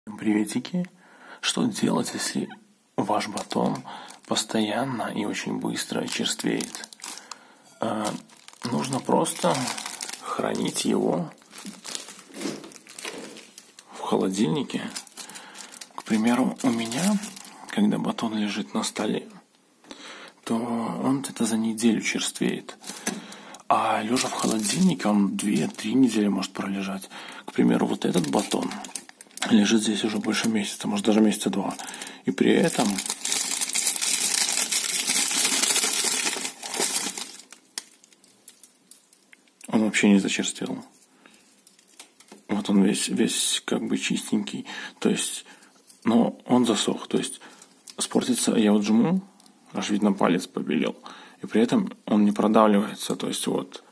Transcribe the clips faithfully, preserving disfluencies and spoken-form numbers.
Приветики. Что делать, если ваш батон постоянно и очень быстро черствеет? А, нужно просто хранить его в холодильнике. К примеру, у меня, когда батон лежит на столе, то он где-то за неделю черствеет. А лежа в холодильнике, он две-три недели может пролежать. К примеру, вот этот батон лежит здесь уже больше месяца, может даже месяца два. И при этом он вообще не зачерствел. Вот он весь, весь как бы чистенький. То есть, но он засох. То есть, спортится, я вот жму, аж видно палец побелел. И при этом он не продавливается. То есть, вот.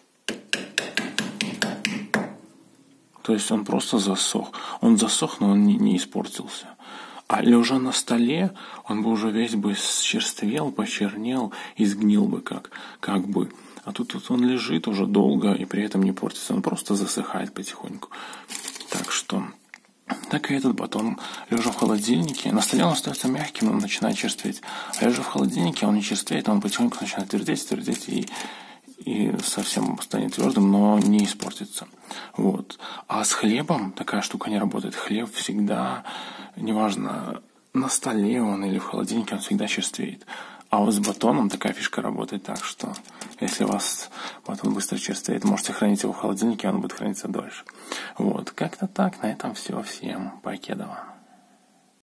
То есть он просто засох. Он засох, но он не, не испортился. А лежа на столе, он бы уже весь бы счерствел, почернел и сгнил бы как, как бы. А тут, тут он лежит уже долго и при этом не портится. Он просто засыхает потихоньку. Так что, так и этот батон, лежа в холодильнике, на столе он остается мягким, он начинает черстветь. А лежа в холодильнике, он не черствеет, он потихоньку начинает твердеть, твердеть и... и совсем станет твердым, но не испортится. Вот. А с хлебом такая штука не работает. Хлеб всегда, неважно, на столе он или в холодильнике, он всегда черствеет. А вот с батоном такая фишка работает так, что если у вас батон быстро черствеет, можете хранить его в холодильнике, он будет храниться дольше. Вот. Как-то так. На этом все. Всем покедова.